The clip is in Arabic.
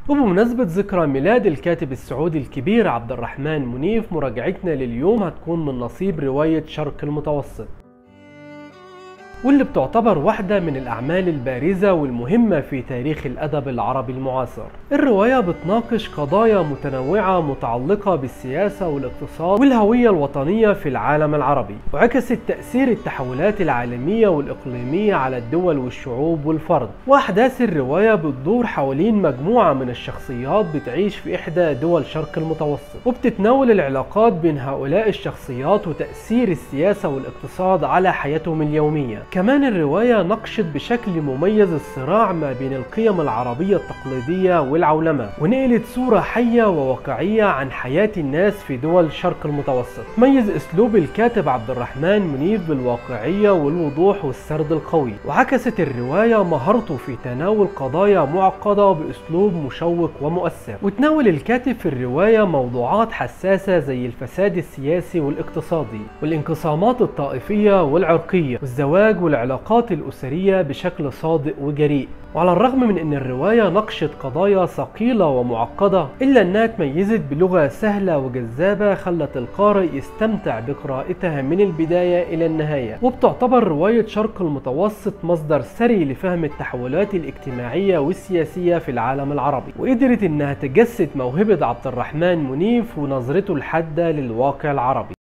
وبمناسبة ذكرى ميلاد الكاتب السعودي الكبير عبد الرحمن منيف، مراجعتنا لليوم هتكون من نصيب رواية شرق المتوسط، واللي بتعتبر واحدة من الأعمال البارزة والمهمة في تاريخ الأدب العربي المعاصر. الرواية بتناقش قضايا متنوعة متعلقة بالسياسة والاقتصاد والهوية الوطنية في العالم العربي، وعكست تأثير التحولات العالمية والإقليمية على الدول والشعوب والفرد. وأحداث الرواية بتدور حوالين مجموعة من الشخصيات بتعيش في إحدى دول شرق المتوسط، وبتتناول العلاقات بين هؤلاء الشخصيات وتأثير السياسة والاقتصاد على حياتهم اليومية. كمان الرواية ناقشت بشكل مميز الصراع ما بين القيم العربية التقليدية والعولمة، ونقلت صورة حية وواقعية عن حياة الناس في دول شرق المتوسط. ميز أسلوب الكاتب عبد الرحمن منيف بالواقعية والوضوح والسرد القوي، وعكست الرواية مهارته في تناول قضايا معقدة بأسلوب مشوق ومؤثر. وتناول الكاتب في الرواية موضوعات حساسة زي الفساد السياسي والاقتصادي والانقسامات الطائفية والعرقية والزواج والعلاقات الأسرية بشكل صادق وجريء. وعلى الرغم من أن الرواية ناقشت قضايا ثقيلة ومعقدة، إلا أنها تميزت بلغة سهلة وجذابة خلت القارئ يستمتع بقراءتها من البداية إلى النهاية. وبتعتبر رواية شرق المتوسط مصدر ثري لفهم التحولات الاجتماعية والسياسية في العالم العربي، وقدرت أنها تجسد موهبة عبد الرحمن منيف ونظرته الحادة للواقع العربي.